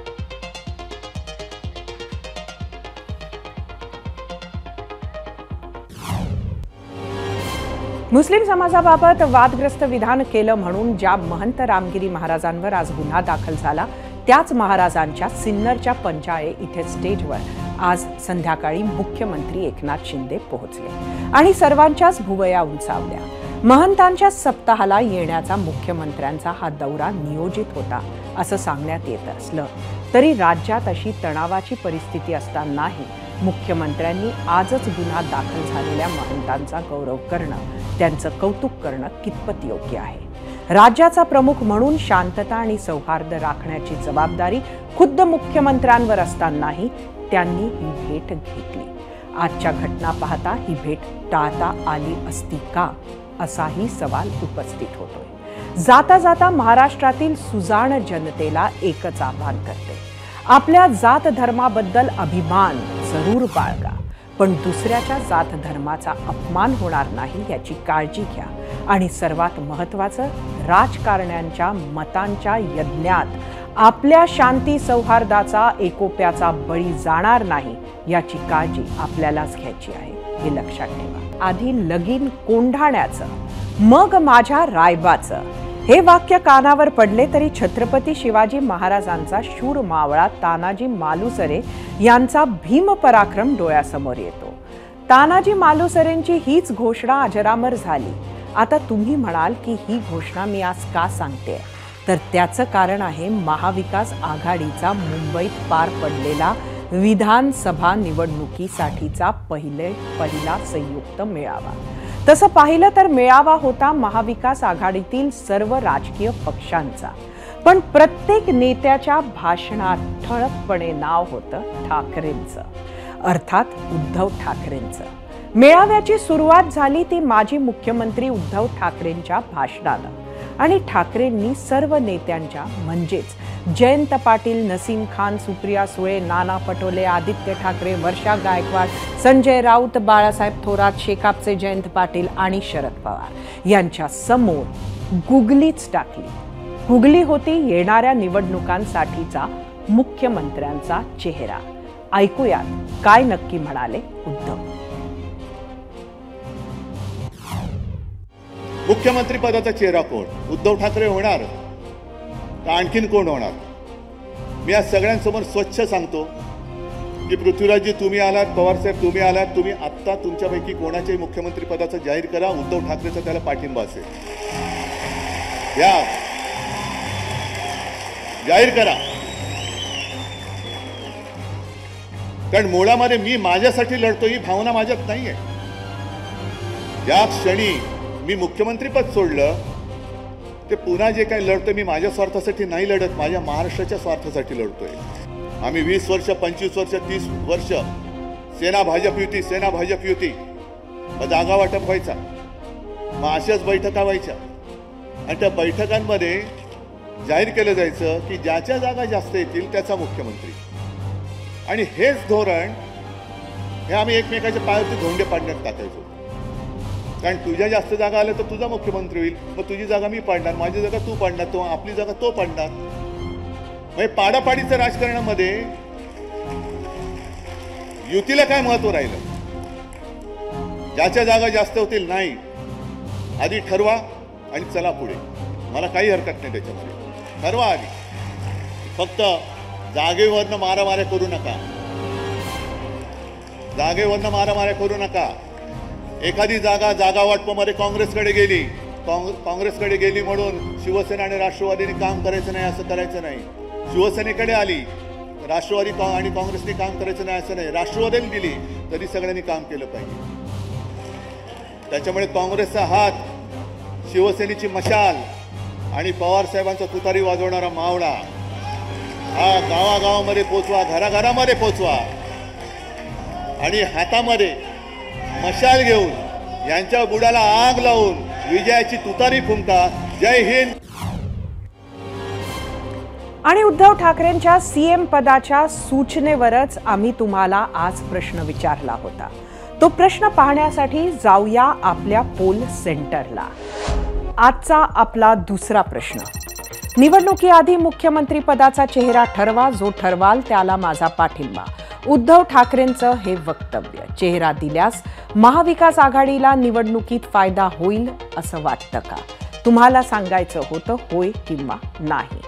मुस्लिम समाजाबाबत वादग्रस्त विधान केलं म्हणून ज्या महंत रामगिरी महाराजांवर आज गुन्हा दाखल झाला, त्याच महाराजांच्या सिन्नरच्या पंचाळे इथे स्टेजवर आज संध्याकाळी मुख्यमंत्री एकनाथ शिंदे पोहोचले आणि सर्वांच्याच भुवया उंचावल्या. महंतांच्या सप्ताहाला येण्याचा मुख्यमंत्र्यांचा हा दौरा नियोजित होता असं सांगण्यात येत असलं तरी राज्यात अशी तणावाची परिस्थिती असतानाही मुख्यमंत्र्यांनी आजच गुन्हा दाखल झालेल्या महंतांचा गौरव करणं, त्यांचं कौतुक करणं कितपत योग्य आहे? राज्याचा प्रमुख म्हणून शांतता आणि सौहार्द राखण्याची जबाबदारी खुद्द मुख्यमंत्र्यांवर असतानाही त्यांनी ही भेट घेतली. आजच्या घटना पाहता ही भेट टाळता आली असती का, असाही सवाल उपस्थित होतोय. जाता जाता महाराष्ट्रातील सुजाण जनतेला एकच आवाहन करते, आपल्या जात धर्माबद्दल अभिमान जरूर बाळगा, पण दुसऱ्याच्या जात धर्माचा अपमान होणार नाही याची काळजी घ्या. आणि सर्वात महत्त्वाचं, राजकारण्यांच्या मतांच्या यज्ञात आपल्या शांती सौहार्दाचा एकोप्याचा बळी जाणार नाही याची काळजी आपल्यालाच घ्यायची आहे, हे लक्षात ठेवा. आधी लगीन कोंढाण्याचं, मग माझ्या रायबाचं, हे वाक्य कानावर पडले तरी छत्रपती शिवाजी महाराजांचा शूर मावळा तानाजी मालुसरे यांचा भीम पराक्रम डोळ्यासमोर येतो. तानाजी मालुसरेंची हीच घोषणा अजरामर झाली. आता तुम्ही म्हणाल की ही घोषणा मी आज का सांगते, तर त्याचं कारण आहे महाविकास आघाडीचा मुंबईत पार पडलेला विधानसभा निवडणुकीसाठीचा पहिला संयुक्त मेळावा. तसं पाहिलं तर मेळावा होता महाविकास आघाडीतील सर्व राजकीय पक्षांचा, पण प्रत्येक नेत्याच्या भाषणात ठळकपणे नाव होतं ठाकरेंचं, अर्थात उद्धव ठाकरेंचं. मेळाव्याची सुरुवात झाली ती माजी मुख्यमंत्री उद्धव ठाकरेंच्या भाषणानं, आणि ठाकरेंनी सर्व नेत्यांच्या म्हणजेच जयंत पाटील, नसीम खान, सुप्रिया सुळे, नाना पटोले, आदित्य ठाकरे, वर्षा गायकवाड, संजय राऊत, बाळासाहेब थोरात, शेकापचे जयंत पाटील आणि शरद पवार यांच्या समोर गुगलीच टाकली. गुगली होती येणाऱ्या निवडणुकांसाठीचा मुख्यमंत्र्यांचा चेहरा. ऐकूयात काय नक्की म्हणाले उद्धव. मुख्यमंत्री पदाचा चेहरा कोण? उद्धव ठाकरे होणार का आणखीन कोण होणार? मी आज सगळ्यांसमोर स्वच्छ सांगतो की पृथ्वीराजजी तुम्ही आलात, पवारसाहेब तुम्ही आलात, तुम्ही आत्ता तुमच्यापैकी कोणाच्याही मुख्यमंत्री पदाचा जाहीर करा, उद्धव ठाकरेचा त्याला पाठिंबा असेल. या जाहीर करा, कारण मुळामध्ये मी माझ्यासाठी लढतो ही भावना माझ्यात नाहीये. ज्या क्षणी मी मुख्यमंत्रीपद सोडलं ते पुन्हा जे काही लढतोय मी माझ्या स्वार्थासाठी नाही लढत, माझ्या महाराष्ट्राच्या स्वार्थासाठी लढतोय. आम्ही 20 वर्ष, 25 वर्ष, 30 वर्ष सेना भाजप युती, मग जागा वाटप व्हायचा, मग अशाच बैठका व्हायच्या आणि त्या बैठकांमध्ये जाहीर केलं जायचं की ज्याच्या जागा जास्त येतील त्याचा मुख्यमंत्री. आणि हेच धोरण हे आम्ही एकमेकाच्या पायावरती धोंडे पाडण्यात टाकायचो. कारण तुझ्या जास्त जागा आल्या तर तुझा मुख्यमंत्री होईल, मग तुझी जागा मी पाडणार, माझी जागा तू पाडणार, तो आपली जागा तो पाडणार. म्हणजे पाडापाडीचं राजकारणामध्ये युतीला काय महत्व राहिलं? ज्याच्या जागा जास्त होतील नाही, आधी ठरवा आणि चला पुढे. मला काही हरकत नाही त्याच्यामध्ये, ठरवा आधी. फक्त जागेवरनं मारामाऱ्या करू नका, जागेवरनं मारामाऱ्या करू नका. एखादी जागा वाटपामध्ये काँग्रेसकडे गेली म्हणून शिवसेना आणि राष्ट्रवादीने काम करायचं नाही असं करायचं नाही. शिवसेनेकडे आली, राष्ट्रवादी आणि काँग्रेसने काम करायचं नाही असं नाही. राष्ट्रवादीने दिली तरी सगळ्यांनी काम केलं पाहिजे. त्याच्यामुळे काँग्रेसचा हात, शिवसेनेची मशाल आणि पवार साहेबांचा तुतारी वाजवणारा मावळा हा गावागावामध्ये पोचवा, घराघरामध्ये पोचवा आणि हातामध्ये मशाल घेऊन यांच्या बुडाला आग लावून विजयाची तुतारी फुंका. जय हिंद. आणि उद्धव ठाकरेंच्या सीएम पदाच्या सूचनेवरच आम्ही तुम्हाला आज प्रश्न विचारला होता. तो प्रश्न पाहण्यासाठी जाऊया आपल्या पोल सेंटरला. आजचा आपला दुसरा प्रश्न, निवडणुकीआधी मुख्यमंत्री पदाचा चेहरा ठरवा, जो ठरवाल त्याला माझा पाठिंबा. उद्धव ठाकरेंचं हे वक्तव्य. चेहरा दिल्यास महाविकास आघाडीला निवडणुकीत फायदा होईल असं वाटतं का? तुम्हाला सांगायचं होतं होय किंवा नाही.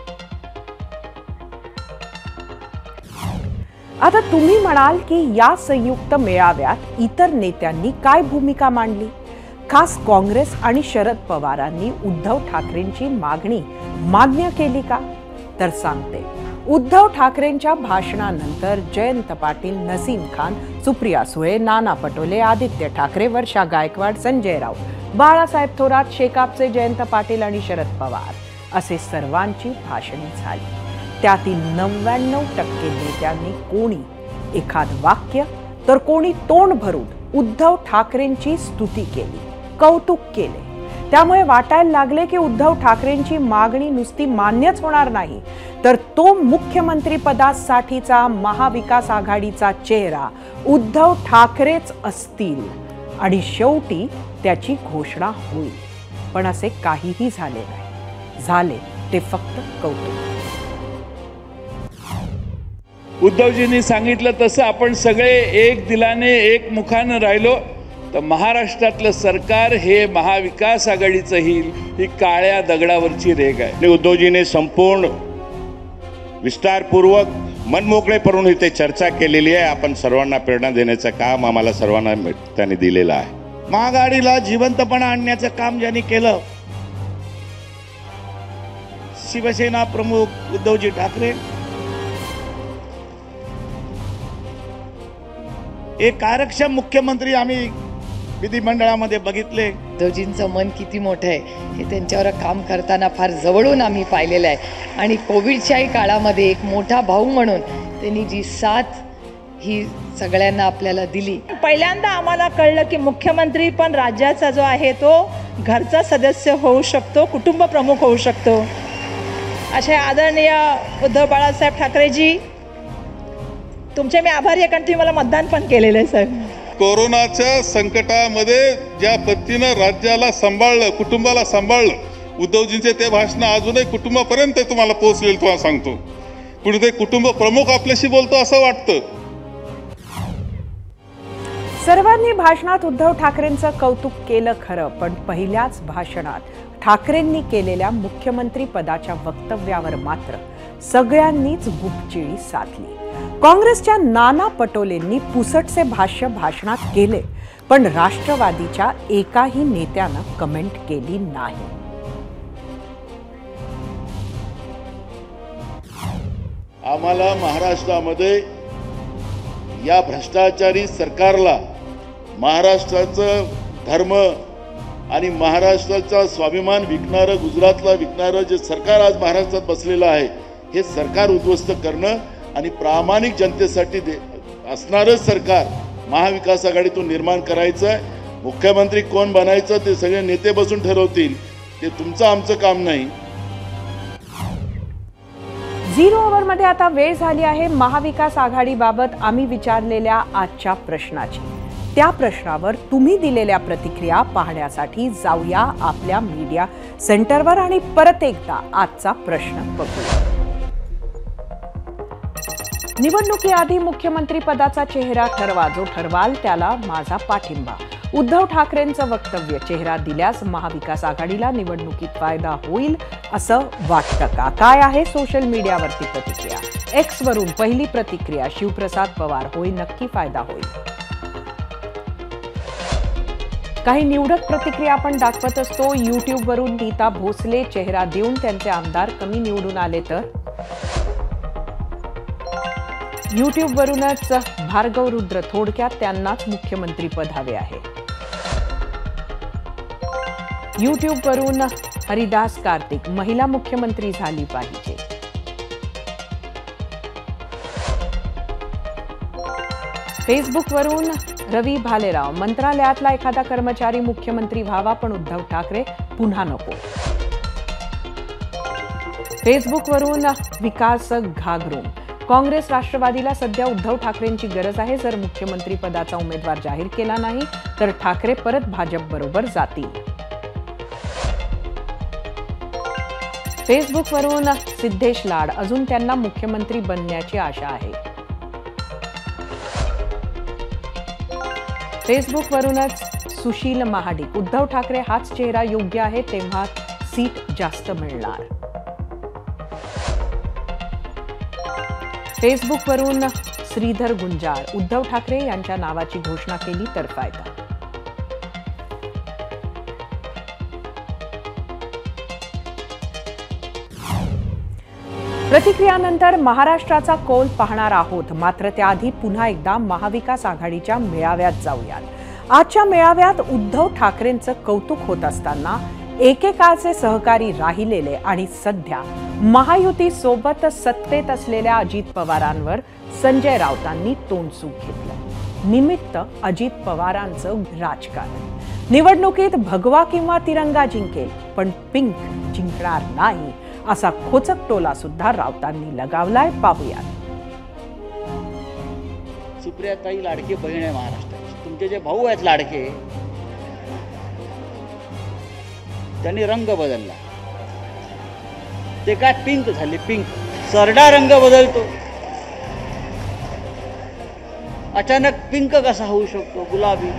आता तुम्ही म्हणाल की या संयुक्त मेळाव्यात इतर नेत्यांनी काय भूमिका मांडली? खास काँग्रेस आणि शरद पवारांनी उद्धव ठाकरेंची मागणी मान्य केली का? तर सांगते. उद्धव ठाकरेंच्या भाषणानंतर जयंत पाटील, नसीम खान, सुप्रिया सुळे, नाना पटोले, आदित्य ठाकरे, वर्षा गायकवाड, संजय राऊत, बाळासाहेब थोरात, शेकापचे जयंत पाटील आणि शरद पवार असे सर्वांची भाषणे झाली. त्यातील 99% नेत्यांनी कोणी एखाद वाक्य तर कोणी तोंड भरून उद्धव ठाकरेंची स्तुती केली, कौतुक केले. त्यामुळे वाटायला लागले की उद्धव ठाकरेंची मागणी नुसती मान्यच होणार नाही, तर तो मुख्यमंत्री पदासाठीचा महाविकास आघाडीचा चेहरा उद्धव ठाकरेच असतील आणि शेवटी त्याची घोषणा होईल. पण असे काहीही झाले नाही. झाले ते फक्त कौतुक. उद्धवजींनी सांगितलं तसं आपण सगळे एक दिलाने एक मुखानं राहिलो तर महाराष्ट्रातलं सरकार हे महाविकास आघाडीचं येईल, ही काळ्या दगडावरची रेघ आहे. उद्धवजीने संपूर्ण विस्तारपूर्वक मनमोकळेपणून इथे चर्चा केलेली आहे. आपण सर्वांना प्रेरणा देण्याचं काम आम्हाला सर्वांना त्यांनी दिलेलं आहे. महाआघाडीला जिवंतपणा आणण्याचं काम ज्यांनी केलं, शिवसेना प्रमुख उद्धवजी ठाकरे. एक कार्यक्षम मुख्यमंत्री आम्ही विधिमंडळामध्ये बघितले. उद्धवजींचं मन किती मोठं आहे हे त्यांच्यावर काम करताना फार जवळून आम्ही पाहिलेलं आहे. आणि कोविडच्याही काळामध्ये एक मोठा भाऊ म्हणून त्यांनी जी साथ ही सगळ्यांना आपल्याला दिली. पहिल्यांदा आम्हाला कळलं की मुख्यमंत्री पण राज्याचा जो आहे तो घरचा सदस्य होऊ शकतो, कुटुंब प्रमुख होऊ शकतो. असे आदरणीय उद्धव बाळासाहेब ठाकरेजी, तुमचे मी आभारी आहे कारण तुम्ही मला मतदान पण केलेलं आहे सर. कोरोनाच्या संकटामध्ये ज्या पद्धतीनं राज्याला सांभाळलं, कुटुंबाला सांभाळलं, उद्धवजींचे ते भाषण अजूनही कुटुंबापर्यंत तुम्हाला पोहोचलेलं तुम्हाला सांगतो. कुठे कुटुंब प्रमुख आपल्याशी बोलतो असं वाटतं. सर्वांनी भाषणात उद्धव ठाकरेंचं कौतुक केलं खरं, पण पहिल्याच भाषणात ठाकरेंनी केलेल्या मुख्यमंत्री पदाच्या वक्तव्यावर मात्र सगळ्यांनीच गुपचिळी साधली. काँग्रेसच्या नाना पटोलेंनी पुसटचे भाष्य भाषणात केले, पण राष्ट्रवादीच्या एकाही नेत्यानं कमेंट केली नाही. आम्हाला महाराष्ट्रामध्ये या भ्रष्टाचारी सरकारला महाराष्ट्राचं धर्म आणि महाराष्ट्राचा स्वाभिमान विकणारं, गुजरातला विकणारं जे सरकार आज महाराष्ट्रात बसलेलं आहे, हे सरकार उद्ध्वस्त करणं आणि प्रामाणिक जनतेसाठी असणारं सरकार महाविकास आघाडीतून निर्माण करायचं आहे. मुख्यमंत्री कोण बनायचं ते सगळे नेते बसून ठरवतील, ते तुमचं आमचं काम नाही. झिरो ओव्हरमध्ये आता वेळ झाली आहे महाविकास आघाडीबाबत आम्ही विचारलेल्या आजच्या प्रश्नाची. त्या प्रश्नावर तुम्ही दिलेल्या प्रतिक्रिया पाहण्यासाठी जाऊया आपल्या मीडिया सेंटरवर आणि परत एकदा आजचा प्रश्न बघूया. निवडणुकीआधी मुख्यमंत्री पदाचा चेहरा ठरवा, जो ठरवाल त्याला माझा पाठिंबा. उद्धव ठाकरेंचं वक्तव्य, चेहरा दिल्यास महाविकास आघाडीला निवडणुकीत फायदा होईल असं वाटतं का? काय आहे सोशल मीडियावरती प्रतिक्रिया? एक्स वरून पहिली प्रतिक्रिया शिवप्रसाद पवार, होय नक्की फायदा होईल. काही निवडक प्रतिक्रिया आपण दाखवत असतो. युट्यूब वरून नीता भोसले, चेहरा देऊन त्यांचे आमदार कमी निवडून आले तर. युट्यूब वरूनच भार्गव रुद्र, थोडक्यात त्यांनाच मुख्यमंत्री पद हवे आहे. युट्यूब वरून हरिदास कार्तिक, महिला मुख्यमंत्री झाली पाहिजे. फेसबुक वरून रवी भालेराव, मंत्रालयातला एखादा कर्मचारी मुख्यमंत्री व्हावा, पण उद्धव ठाकरे पुन्हा नको. फेसबुक वरून विकास घागरून, काँग्रेस राष्ट्रवादीला सध्या उद्धव ठाकरेंची गरज आहे. जर मुख्यमंत्री पदाचा उमेदवार जाहीर केला नाही तर ठाकरे परत भाजप बरोबर जातील. फेसबुक वरून सिद्धेश लाड, अजून त्यांना मुख्यमंत्री बनण्याची आशा आहे. फेसबुक वरूनच सुशील महाडिक, उद्धव ठाकरे हाच चेहरा योग्य आहे, तेव्हा सीट जास्त मिळणार. फेसबुक वरून श्रीधर गुंजाळ, उद्धव ठाकरे यांच्या नावाची घोषणा केली तर फायदा. प्रतिक्रियानंतर महाराष्ट्राचा कौल पाहणार आहोत, मात्र त्याआधी पुन्हा एकदा महाविकास आघाडीच्या मेळाव्यात जाऊयात. आजच्या मेळाव्यात उद्धव ठाकरेंचं कौतुक होत असताना एकेकाळचे सहकारी राहिलेले आणि सध्या महायुती सोबत सत्तेत असलेल्या अजित पवारांवर संजय राऊतांनी तोंडसूक घेतलं। निमित्त अजित पवारांचं राजकारण, निवडणुकीत भगवा किंवा तिरंगा जिंकेल पण पिंक जिंकणार नाही असा खोचक टोला सुद्धा राऊतांनी लगावलाय। पाहूयात। सुप्रियाताई लाडकी बहीण आहे महाराष्ट्राची, तुमचे जे भाऊ आहेत लाडके त्यांनी रंग बदलला, ते काय पिंक झाले, पिंक सरडा रंग बदलतो, अचानक पिंक कसा होऊ शकतो, गुलाबी।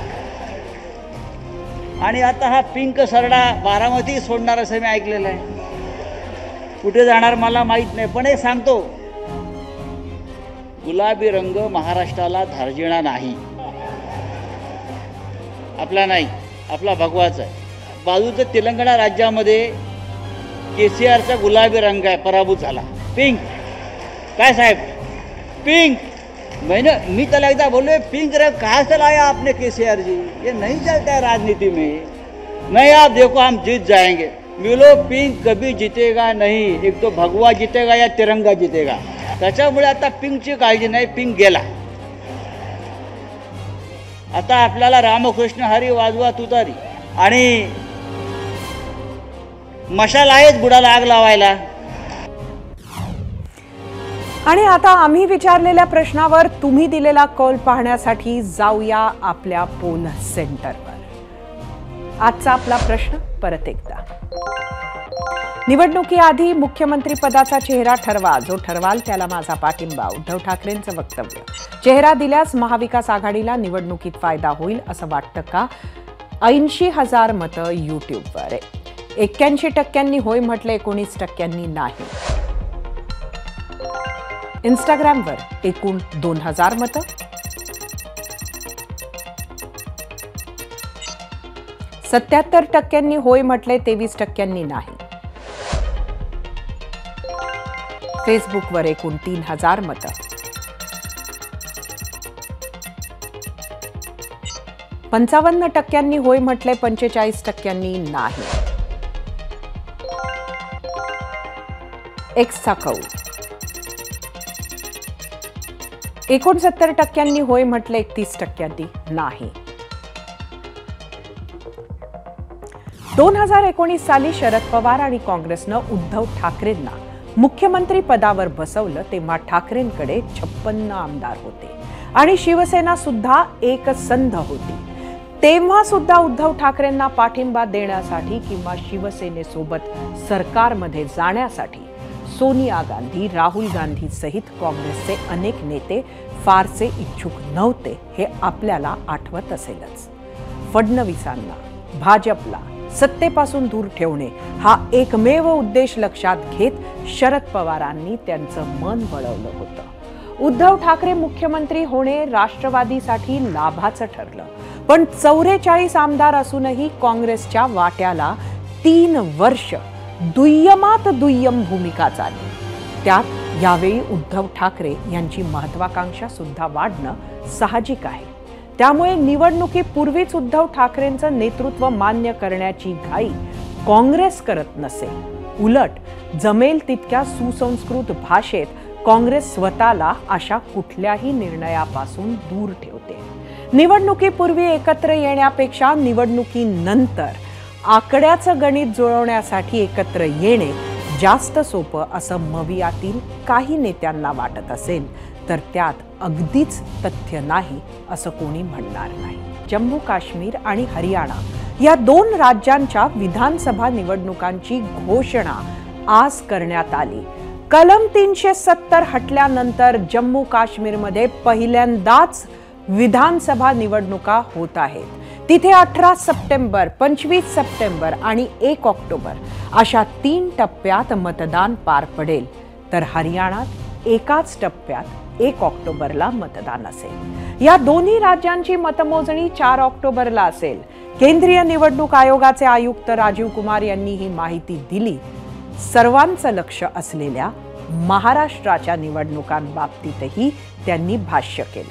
आणि आता हा पिंक सरडा बारामती सोडणार असं मी ऐकलेलं आहे, कुठे जाणार मला माहित नाही, पण हे सांगतो गुलाबी रंग महाराष्ट्राला धार्जिणा नाही, आपला नाही, आपला भगवाचा आहे। बाजूचं तेलंगणा राज्यामध्ये केसीआरचा गुलाबी रंग आहे, पराभूत झाला, पिंक। काय साहेब, पिंक। मी त्याला एकदा बोले पिंक रंग कहाँ से लाया आपने केसीआर जी, ये नहीं चलता है राजनीति में, नहीं आप देखो हम जीत जाएंगे। मिलो पिंक कभी जीतेगा नहीं, एक तो भगवा जीतेगा या तिरंगा जीतेगा, त्याच्यामुळे आता पिंकची काळजी नाही, पिंक गेला। आता आपल्याला रामकृष्ण हरी वाजवा तुतारी आणि मशाल आहेच बुडाला आग लावायला। आणि आता आम्ही विचारलेल्या प्रश्नावर तुम्ही दिलेला कौल पाहण्यासाठी जाऊया आपल्या पोल सेंटरवर। आजचा आपला प्रश्न परत एकदा, निवडणुकीआधी मुख्यमंत्री पदाचा चेहरा ठरवा, जो ठरवाल त्याला माझा पाठिंबा। उद्धव ठाकरेंचं वक्तव्य, चेहरा दिल्यास महाविकास आघाडीला निवडणुकीत फायदा होईल असं वाटतं का? 80,000 मतं युट्यूबवर आहे। 81% होय म्हटले, 19% नाही। इंस्टाग्रामवर एकूण 2000 मतं, 77% होय म्हटले, 23% नाही। फेसबुकवर एकूण 3000 मतं, 55% होय म्हटले, 45% नाही। एक्सचा कौल, 69% होय म्हटले, 31% नाही। 2019 साली शरद पवार आणि काँग्रेसनं उद्धव ठाकरेंना मुख्यमंत्री पदावर बसवलं तेव्हा ठाकरेंकडे 56 आमदार होते आणि शिवसेना सुद्धा एकसंध होती। तेव्हा सुद्धा उद्धव ठाकरेंना पाठिंबा देण्यासाठी किंवा शिवसेनेसोबत सरकारमध्ये जाण्यासाठी सोनिया गांधी, राहुल गांधी सहित काँग्रेसचे अनेक नेते फारसे इच्छुक नव्हते, हे आपल्याला आठवत असेलच। फडणवीसांना, भाजपला सत्तेपासून दूर ठेवणे हा एकमेव उद्देश लक्षात घेत शरद पवारांनी त्यांचं मन वळवलं होतं। उद्धव ठाकरे मुख्यमंत्री होणे राष्ट्रवादीसाठी लाभाचं ठरलं, पण 44 आमदार असूनही काँग्रेसच्या वाट्याला 3 वर्ष दुय्यमात दुय्यम भूमिका चालली। त्यात यावेळी उद्धव ठाकरे यांची महत्वाकांक्षा सुद्धा वाढणं साहजिक आहे। त्यामुळे निवडणुकीपूर्वीच उद्धव ठाकरेंचं नेतृत्व मान्य करण्याची घाई काँग्रेस करत नसेल। उलट जमेल तितक्या सुसंस्कृत भाषेत काँग्रेस स्वतःला अशा कुठल्याही निर्णयापासून दूर ठेवते। निवडणुकीपूर्वी एकत्र येण्यापेक्षा निवडणुकीनंतर आकड्याचं गणित जुळवण्यासाठी एकत्र येणे जास्त सोपं असं मवियातील काही नेत्यांना वाटत असेल तर त्यात अगदीच तथ्य नाही असं कोणी म्हणणार नाही। जम्मू काश्मीर आणि हरियाणा या 2 राज्यांच्या विधानसभा निवडणुकांची घोषणा आज करण्यात आली। कलम 370 हटल्यानंतर जम्मू काश्मीरमध्ये पहिल्यांदाच विधानसभा निवडणुका होत आहेत। तिथे 18 सप्टेंबर, 25 सप्टेंबर आणि 1 ऑक्टोबर अशा 3 टप्प्यात मतदान पार पडेल, तर हरियाणात एकाच टप्प्यात 1 ऑक्टोबरला मतदान असेल। या दोन्ही राज्यांची मतमोजणी 4 ऑक्टोबरला असेल। केंद्रीय निवडणूक आयोगाचे आयुक्त राजीव कुमार यांनी ही माहिती दिली। सर्वांचं लक्ष असलेल्या महाराष्ट्राच्या निवडणुकांबाबतीतही त्यांनी भाष्य केलं।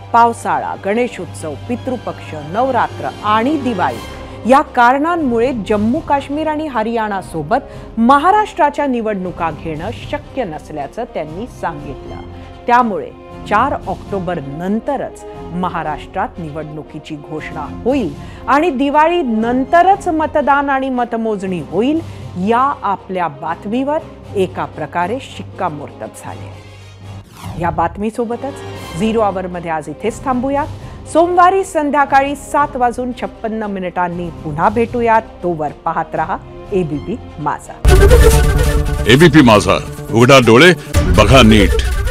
पावसाळा, गणेशोत्सव, पितृपक्ष, नवरात्र आणि दिवाळी या कारणांमुळे जम्मू काश्मीर आणि हरियाणासोबत महाराष्ट्राच्या निवडणुका घेणं शक्य नसल्याचं त्यांनी सांगितलं. त्यामुळे 4 ऑक्टोबर नंतरच महाराष्ट्रात निवडणुकीची घोषणा होईल आणि दिवाळी नंतरच मतदान आणि मतमोजणी होईल या आपल्या बातमीवर एका प्रकारे शिक्कामोर्तब झाले. या बातमीसोबतच 0 आवरमध्ये आज इथेच थांबूयात. सोमवारी संध्याकाळी 7:56 पुन्हा भेटूयात. तोवर पाहत रहा एबीपी माझा. एबीपी माझा, उघडा डोळे बघा नीट.